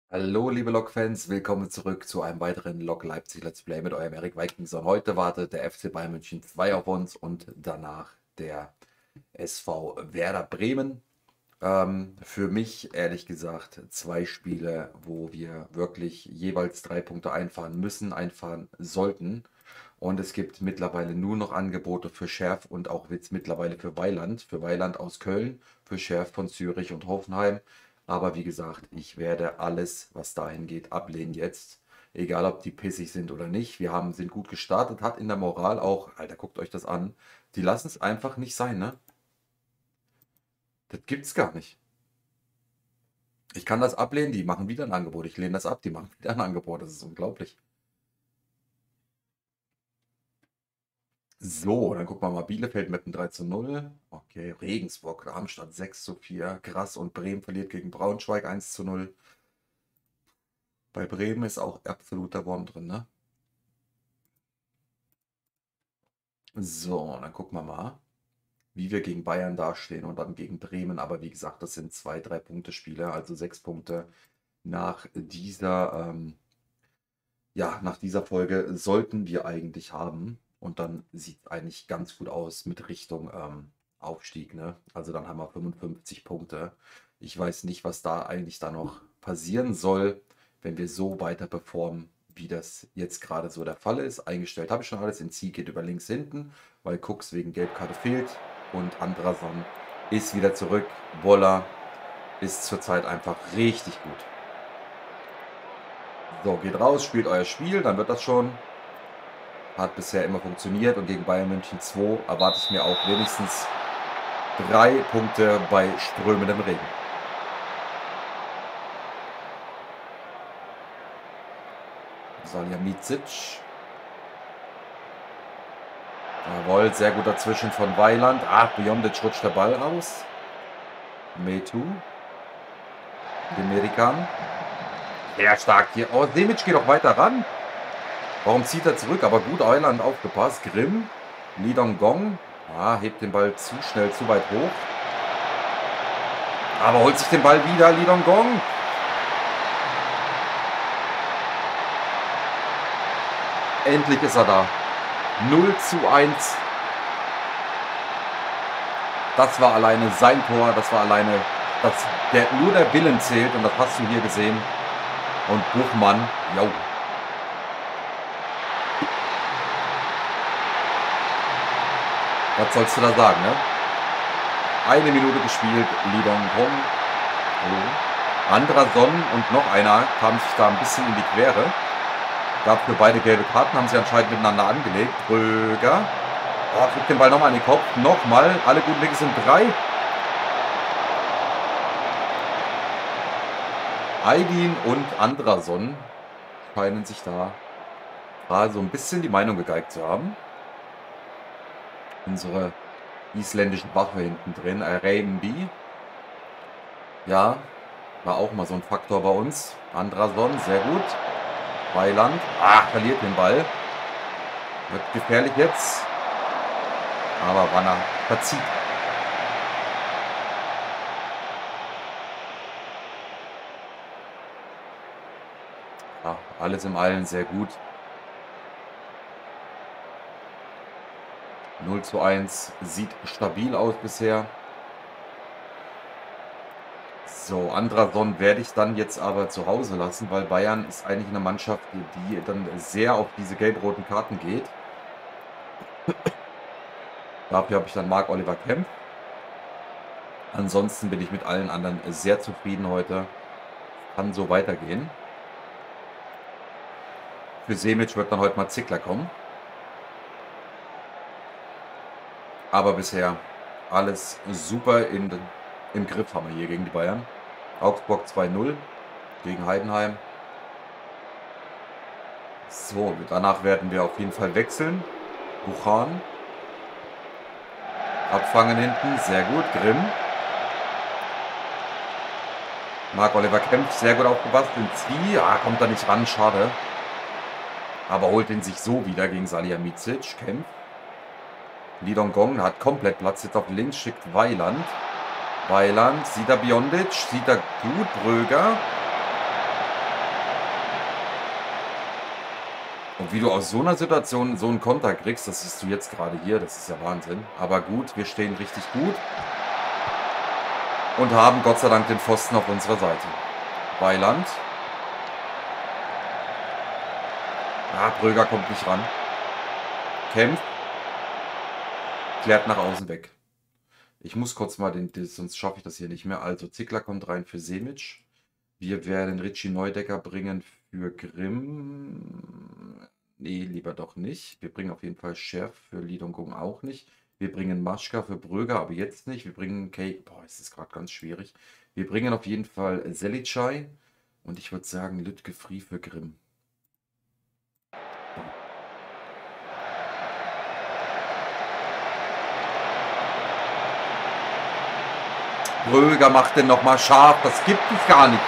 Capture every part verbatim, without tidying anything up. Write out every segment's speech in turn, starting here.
Hallo liebe Lok-Fans, willkommen zurück zu einem weiteren Lok Leipzig Let's Play mit eurem Erik Vikingson. Heute wartet der F C Bayern München zwei auf uns und danach der S V Werder Bremen. Ähm, für mich ehrlich gesagt zwei Spiele, wo wir wirklich jeweils drei Punkte einfahren müssen, einfahren sollten. Und es gibt mittlerweile nur noch Angebote für Scherf und auch jetzt mittlerweile für Weiland. Für Weiland aus Köln, für Scherf von Zürich und Hoffenheim. Aber wie gesagt, ich werde alles, was dahin geht, ablehnen jetzt. Egal, ob die pissig sind oder nicht. Wir haben, sind gut gestartet, hat in der Moral auch, Alter, guckt euch das an. Die lassen es einfach nicht sein, ne? Das gibt's gar nicht. Ich kann das ablehnen, die machen wieder ein Angebot. Ich lehne das ab, die machen wieder ein Angebot. Das ist unglaublich. So, dann gucken wir mal. Bielefeld mit einem drei zu null. Okay, Regensburg, Darmstadt sechs zu vier. Krass. Und Bremen verliert gegen Braunschweig eins zu null. Bei Bremen ist auch absoluter Wurm drin, ne? So, dann gucken wir mal, wie wir gegen Bayern dastehen und dann gegen Bremen. Aber wie gesagt, das sind zwei, drei Punkte Spiele, also sechs Punkte nach dieser, ähm, ja, nach dieser Folge sollten wir eigentlich haben. Und dann sieht es eigentlich ganz gut aus mit Richtung ähm, Aufstieg, ne? Also dann haben wir fünfundfünfzig Punkte. Ich weiß nicht, was da eigentlich da noch passieren soll, wenn wir so weiter performen, wie das jetzt gerade so der Fall ist. Eingestellt habe ich schon alles. In Ziel geht über links hinten, weil Cooks wegen Gelbkarte fehlt. Und Andrason ist wieder zurück. Boller ist zurzeit einfach richtig gut. So, geht raus, spielt euer Spiel, dann wird das schon. Hat bisher immer funktioniert und gegen Bayern München zwei erwarte ich mir auch wenigstens drei Punkte bei strömendem Regen. Salihamidzic. Jawohl, sehr gut dazwischen von Weiland. Ah, Biondic rutscht der Ball aus. Metu. Demirikan. Sehr stark hier. Oh, Semic geht doch weiter ran. Warum zieht er zurück? Aber gut, Euland aufgepasst. Grimm. Lee Dong-gong. Ah, hebt den Ball zu schnell, zu weit hoch. Aber holt sich den Ball wieder. Lee Dong-gong. Endlich ist er da. null zu eins. Das war alleine sein Tor. Das war alleine, das, der, nur der Willen zählt. Und das hast du hier gesehen. Und Buchmann, jo. Was sollst du da sagen, ne? Eine Minute gespielt. Lee Dong-gong. Oh. Andrason und noch einer kamen sich da ein bisschen in die Quere. Gab für beide gelbe Karten, haben sie anscheinend miteinander angelegt. Bröger. Oh, kriegt den Ball nochmal in den Kopf. Nochmal. Alle guten Dinge sind drei. Aydin und Andrason scheinen sich da gerade so ein bisschen die Meinung gegeigt zu haben. Unsere isländischen Wache hinten drin. Reihenby. Ja, war auch mal so ein Faktor bei uns. Andrason, sehr gut. Weiland. Ah, verliert den Ball. Wird gefährlich jetzt. Aber Wanner verzieht. Ja, alles im Allen sehr gut. null zu eins. Sieht stabil aus bisher. So, Andrason werde ich dann jetzt aber zu Hause lassen, weil Bayern ist eigentlich eine Mannschaft, die, die dann sehr auf diese gelb-roten Karten geht. Dafür habe ich dann Marc-Oliver Kempf. Ansonsten bin ich mit allen anderen sehr zufrieden heute. Kann so weitergehen. Für Semic wird dann heute mal Zickler kommen. Aber bisher alles super in, im Griff haben wir hier gegen die Bayern. Augsburg zwei null gegen Heidenheim. So, danach werden wir auf jeden Fall wechseln. Buchan. Abfangen hinten, sehr gut. Grimm. Marc-Oliver Kempf, sehr gut aufgepasst. In Zwie, ah, kommt da nicht ran, schade. Aber holt ihn sich so wieder gegen Salihamidzic. Kempf. Lee Dong-gong hat komplett Platz jetzt auf links, schickt Weiland. Weiland, sieht er Biondic, sieht er gut, Bröger. Und wie du aus so einer Situation so einen Konter kriegst, das siehst du jetzt gerade hier, das ist ja Wahnsinn. Aber gut, wir stehen richtig gut. Und haben Gott sei Dank den Pfosten auf unserer Seite. Weiland. Ah, Bröger kommt nicht ran. Kämpft. Klärt nach außen weg. Ich muss kurz mal den, sonst schaffe ich das hier nicht mehr. Also Zickler kommt rein für Semic. Wir werden Richie Neudecker bringen für Grimm. Nee, lieber doch nicht. Wir bringen auf jeden Fall Scherf für Lidongong auch nicht. Wir bringen Maschka für Bröger, aber jetzt nicht. Wir bringen Kay. Boah, es ist gerade ganz schwierig. Wir bringen auf jeden Fall Selicai. Und ich würde sagen Lütke Free für Grimm. Bröger macht den nochmal scharf. Das gibt es gar nicht.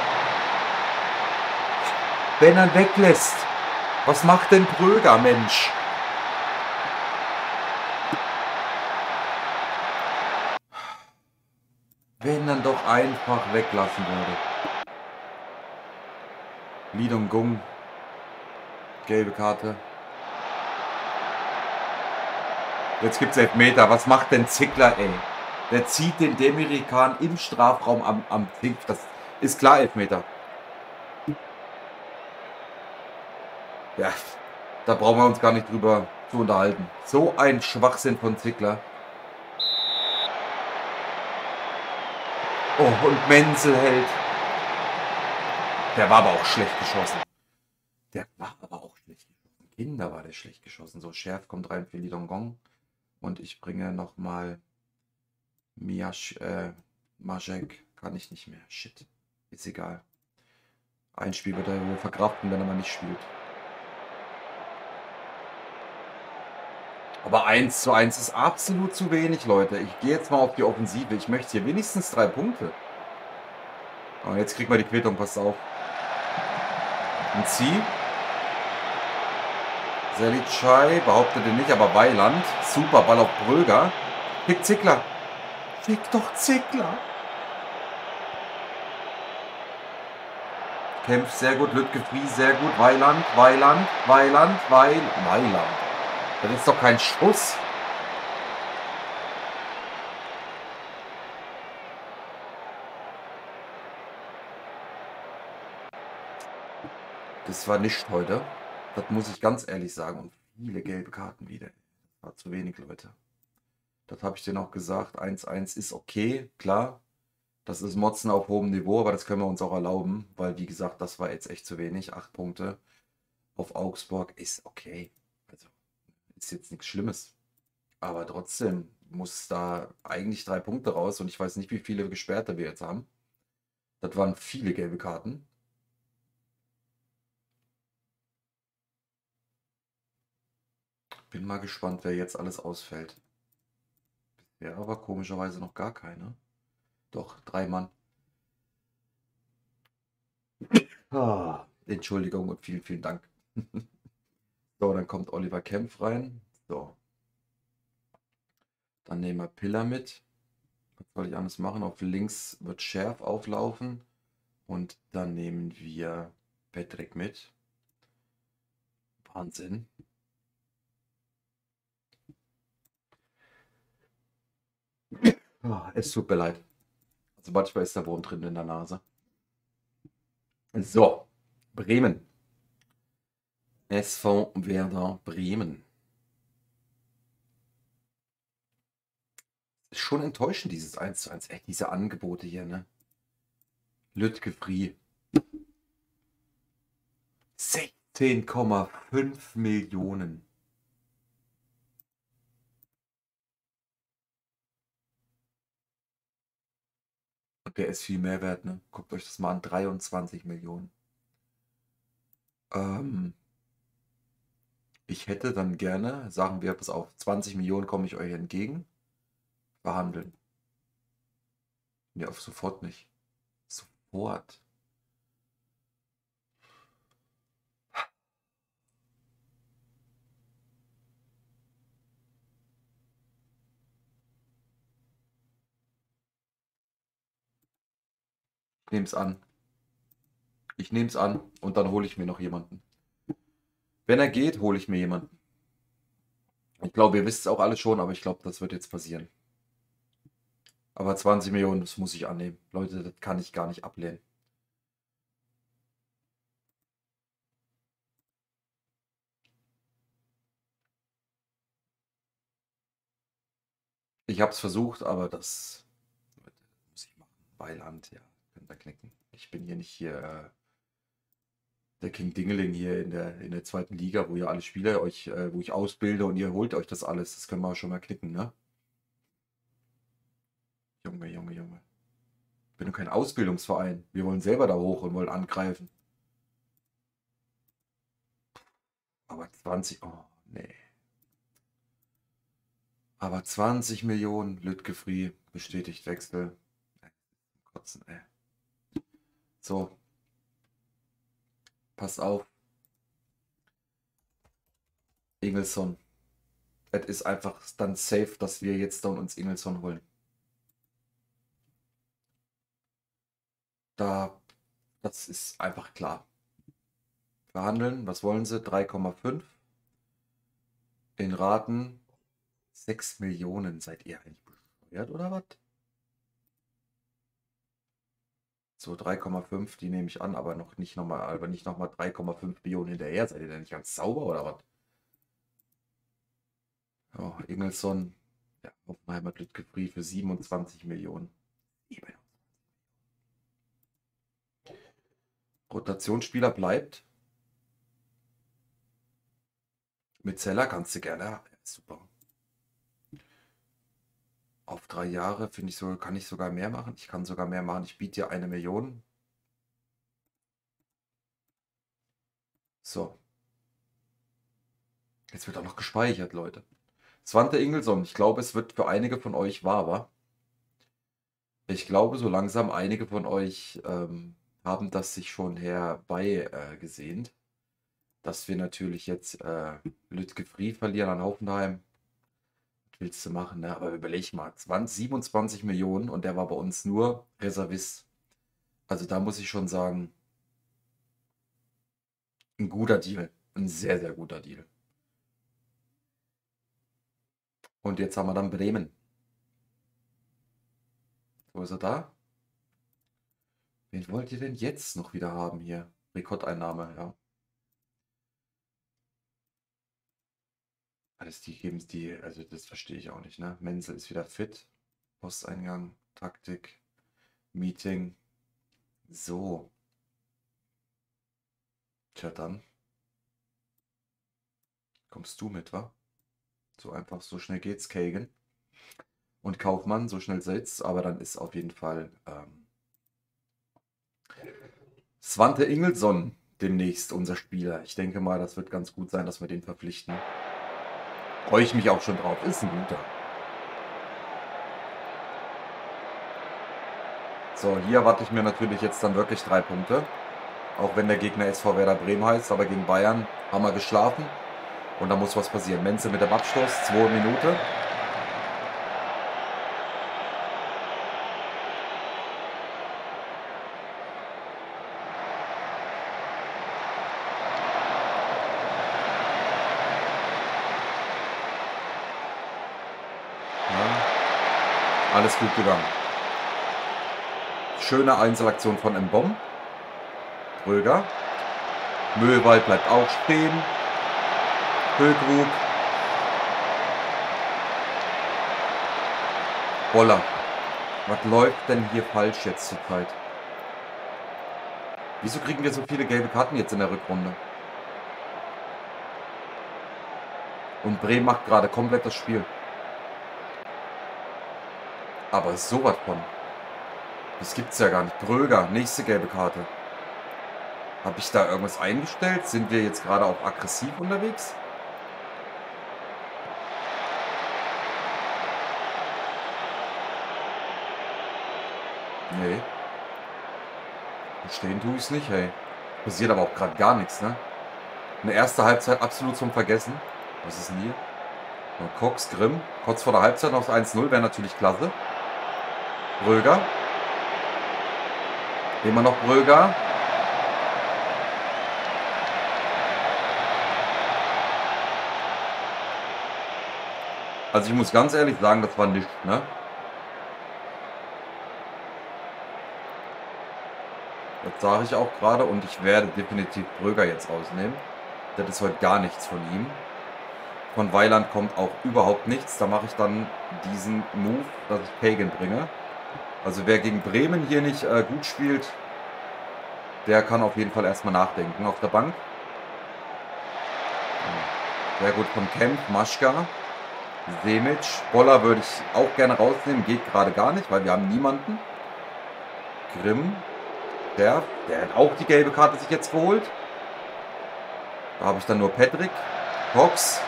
Wenn er weglässt. Was macht denn Bröger, Mensch? Wenn dann doch einfach weglassen würde. Lidongong. Gelbe Karte. Jetzt gibt es Elfmeter. Was macht denn Zickler, ey? Der zieht den Demirikan im Strafraum am, am Tick. Das ist klar Elfmeter. Ja, da brauchen wir uns gar nicht drüber zu unterhalten. So ein Schwachsinn von Zickler. Oh, und Menzel hält. Der war aber auch schlecht geschossen. Der war aber auch schlecht geschossen. Kinder war der schlecht geschossen. So, Scherf kommt rein für Lidongong. Und ich bringe nochmal Miasch, äh, Majek. Kann ich nicht mehr. Shit. Ist egal. Ein Spiel wird er wohl verkraften, wenn er mal nicht spielt. Aber eins zu eins ist absolut zu wenig, Leute. Ich gehe jetzt mal auf die Offensive. Ich möchte hier wenigstens drei Punkte. Und jetzt kriegt man die Quittung, passt auf. Und sie. Selicai behauptete nicht, aber Weiland. Super Ball auf Bröger. Fick Zickler. Fick doch Zickler. Kämpft sehr gut. Lütke Fries sehr gut. Weiland, Weiland, Weiland, Weil, Weiland. Das ist doch kein Schuss. Das war nicht heute. Das muss ich ganz ehrlich sagen. Und viele gelbe Karten wieder. Das war zu wenig, Leute. Das habe ich denen auch gesagt. eins eins ist okay, klar. Das ist Motzen auf hohem Niveau, aber das können wir uns auch erlauben. Weil, wie gesagt, das war jetzt echt zu wenig. Acht Punkte auf Augsburg ist okay. Also, ist jetzt nichts Schlimmes. Aber trotzdem muss da eigentlich drei Punkte raus. Und ich weiß nicht, wie viele Gesperrte wir jetzt haben. Das waren viele gelbe Karten. Bin mal gespannt, wer jetzt alles ausfällt. Ja, aber komischerweise noch gar keine. Doch, drei Mann. Ah, Entschuldigung und vielen, vielen Dank. So, dann kommt Oliver Kempf rein. So. Dann nehmen wir Piller mit. Was soll ich anders machen? Auf links wird Scherf auflaufen. Und dann nehmen wir Patrick mit. Wahnsinn. Oh, es tut mir leid. Also manchmal ist der Wurm drin in der Nase. So, Bremen. S V Werder Bremen. Ist schon enttäuschend, dieses eins zu eins. Echt, diese Angebote hier, ne? Lütke Free. sechzehn Komma fünf Millionen. Und der ist viel mehr wert, ne? Guckt euch das mal an. dreiundzwanzig Millionen. Ähm, ich hätte dann gerne, sagen wir, pass auf, zwanzig Millionen komme ich euch entgegen. Verhandeln. Ne, auf sofort nicht. Sofort. Ich nehme es an. Ich nehme es an und dann hole ich mir noch jemanden. Wenn er geht, hole ich mir jemanden. Ich glaube, ihr wisst es auch alle schon, aber ich glaube, das wird jetzt passieren. Aber zwanzig Millionen, das muss ich annehmen. Leute, das kann ich gar nicht ablehnen. Ich habe es versucht, aber das muss ich machen. Weiland, ja, könnt ihr knicken. Ich bin hier nicht hier äh, der King Dingeling hier in der, in der zweiten Liga, wo ihr alle Spieler euch, äh, wo ich ausbilde und ihr holt euch das alles. Das können wir schon mal knicken, ne? Junge, Junge, Junge. Ich bin doch kein Ausbildungsverein. Wir wollen selber da hoch und wollen angreifen. Aber zwanzig, oh, nee. Aber zwanzig Millionen, Lütgefri, bestätigt Wechsel. Kotzen, ey. So. Passt auf. Ingelsson. Es ist einfach dann safe, dass wir jetzt dann uns Ingelsson holen. Da, das ist einfach klar. Verhandeln, was wollen sie? drei Komma fünf. In Raten sechs Millionen. Seid ihr eigentlich bescheuert oder was? So, drei Komma fünf, die nehme ich an, aber noch nicht nochmal, aber nicht nochmal drei Komma fünf Millionen hinterher. Seid ihr denn nicht ganz sauber oder was? Oh, Ingelsson, ja, Hoffenheimer Lütgefri für siebenundzwanzig Millionen. Rotationsspieler bleibt. Mit Zeller kannst du gerne. Ja, super. Auf drei Jahre finde ich so, kann ich sogar mehr machen. Ich kann sogar mehr machen. Ich biete dir eine Million. So. Jetzt wird auch noch gespeichert, Leute. Svante Ingelsson. Ich glaube, es wird für einige von euch wahr, wa? Ich glaube, so langsam einige von euch ähm, haben das sich schon herbeigesehnt, äh, dass wir natürlich jetzt äh, Lütgefri verlieren an Hoffenheim. Was willst du machen, ne? Aber überleg mal, zwanzig, siebenundzwanzig Millionen und der war bei uns nur Reservist. Also da muss ich schon sagen, ein guter Deal. Ein sehr, sehr guter Deal. Und jetzt haben wir dann Bremen. Wo ist er da? Wen wollt ihr denn jetzt noch wieder haben hier? Rekordeinnahme, ja. Alles die geben es die, also das verstehe ich auch nicht, ne? Menzel ist wieder fit. Posteingang, Taktik, Meeting. So. Tja, dann kommst du mit, wa? So einfach, so schnell geht's, Kagan. Und Kaufmann, so schnell sitzt, aber dann ist auf jeden Fall ähm, Svante Ingelsson demnächst unser Spieler. Ich denke mal, das wird ganz gut sein, dass wir den verpflichten. Freue ich mich auch schon drauf. Ist ein guter. So, hier erwarte ich mir natürlich jetzt dann wirklich drei Punkte. Auch wenn der Gegner S V Werder Bremen heißt, aber gegen Bayern haben wir geschlafen. Und da muss was passieren. Menzel mit dem Abstoß, zwei Minuten. Alles gut gegangen. Schöne Einzelaktion von Mbom. Röger. Möhlwald bleibt auch stehen. Höhlkrug. Boller. Was läuft denn hier falsch jetzt zur Zeit? Wieso kriegen wir so viele gelbe Karten jetzt in der Rückrunde? Und Bremen macht gerade komplett das Spiel. Aber sowas von. Das gibt's ja gar nicht. Bröger, nächste gelbe Karte. Habe ich da irgendwas eingestellt? Sind wir jetzt gerade auch aggressiv unterwegs? Nee. Verstehen tue ich es nicht, hey. Passiert aber auch gerade gar nichts, ne? Eine erste Halbzeit absolut zum Vergessen. Was ist denn hier? Und Cox, Grimm. Kurz vor der Halbzeit noch eins null wäre natürlich klasse. Bröger. Immer noch Bröger. Also ich muss ganz ehrlich sagen, das war nichts, ne? Das sage ich auch gerade und ich werde definitiv Bröger jetzt ausnehmen. Das ist heute gar nichts von ihm. Von Weiland kommt auch überhaupt nichts. Da mache ich dann diesen Move, dass ich Kagan bringe. Also wer gegen Bremen hier nicht äh, gut spielt, der kann auf jeden Fall erstmal nachdenken auf der Bank. Sehr gut von Kemp, Maschka, Semic. Boller würde ich auch gerne rausnehmen. Geht gerade gar nicht, weil wir haben niemanden. Grimm. Der, der hat auch die gelbe Karte sich jetzt geholt. Da habe ich dann nur Patrick. Cox.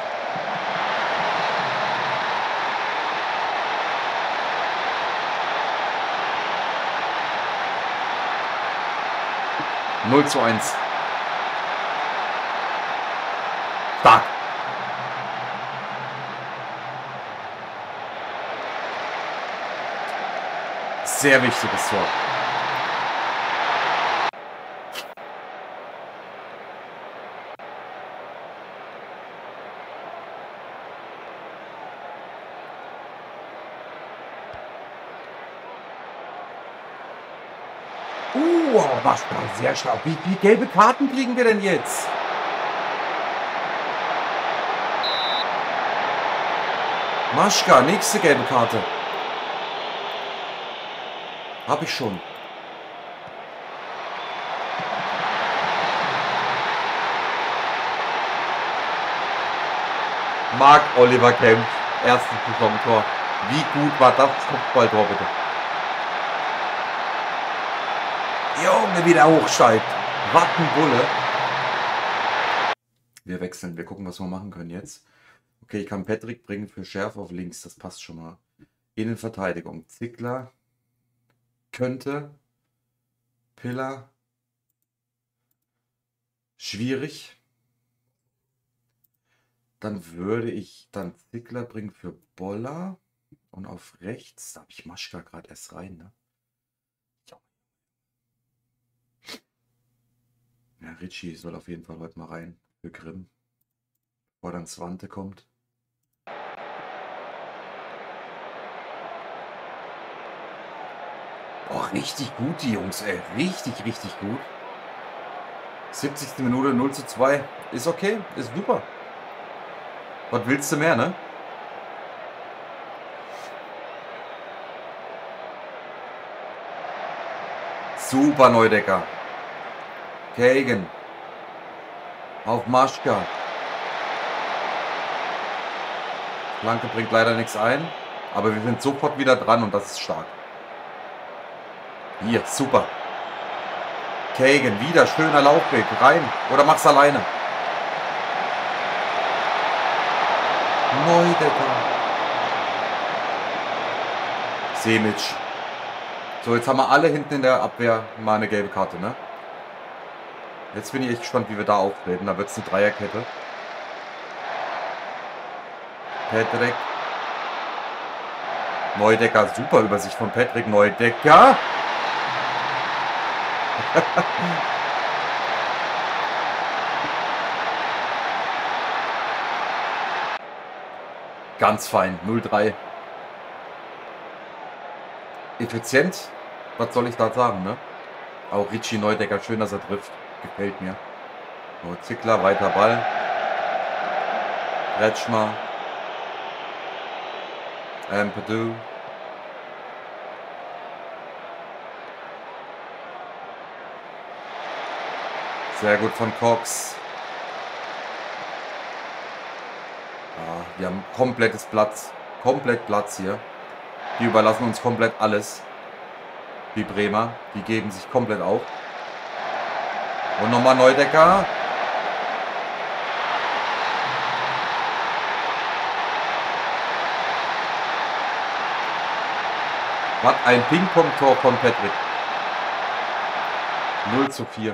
null zu eins. Stark. Sehr wichtiges Tor. Uh, was war sehr stark. Wie viele gelbe Karten kriegen wir denn jetzt? Maschka, nächste gelbe Karte. Hab ich schon. Marc Oliver Kemp, erstes Saisontor. Wie gut war das Kopfballtor bitte? Junge, wie der hochsteigt. Was ein Bulle. Wir wechseln, wir gucken, was wir machen können jetzt. Okay, ich kann Patrick bringen für Schärfe auf links, das passt schon mal. Innenverteidigung, Zickler könnte, Piller, schwierig. Dann würde ich dann Zickler bringen für Boller und auf rechts, da habe ich Maschka gerade erst rein, ne? Ja, Richie soll auf jeden Fall heute mal rein für Grimm, bevor dann Swante kommt. Oh, richtig gut, die Jungs, ey. Richtig, richtig gut. siebzigste Minute null zu zwei. Ist okay, ist super. Was willst du mehr, ne? Super, Neudecker. Kagan. Auf Maschka. Flanke bringt leider nichts ein. Aber wir sind sofort wieder dran und das ist stark. Hier, super. Kagan, wieder schöner Laufweg. Rein. Oder mach's alleine. Neudecker. Semic. So, jetzt haben wir alle hinten in der Abwehr mal eine gelbe Karte, ne? Jetzt bin ich echt gespannt, wie wir da auftreten. Da wird es eine Dreierkette. Patrick. Neudecker, super Übersicht von Patrick Neudecker. Ganz fein, null drei. Effizient, was soll ich da sagen, ne? Auch Richie Neudecker, schön, dass er trifft. Gefällt mir. So, Zickler, weiter Ball. Kretschmer. Ampadu. Sehr gut von Cox. Ah, wir haben komplettes Platz. Komplett Platz hier. Die überlassen uns komplett alles. Die Bremer. Die geben sich komplett auf. Und nochmal Neudecker. Was ein Ping-Pong-Tor von Patrick. null zu vier.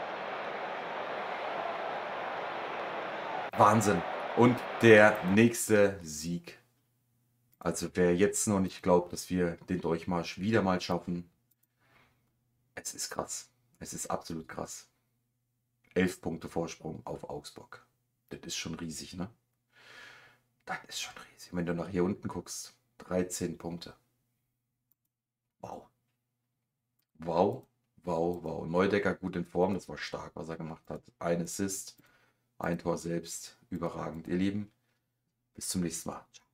Wahnsinn. Und der nächste Sieg. Also wer jetzt noch nicht glaubt, dass wir den Durchmarsch wieder mal schaffen. Es ist krass. Es ist absolut krass. Elf Punkte Vorsprung auf Augsburg. Das ist schon riesig, ne? Das ist schon riesig. Wenn du nach hier unten guckst, dreizehn Punkte. Wow. Wow, wow, wow. Neudecker gut in Form, das war stark, was er gemacht hat. Ein Assist, ein Tor selbst, überragend. Ihr Lieben, bis zum nächsten Mal. Ciao.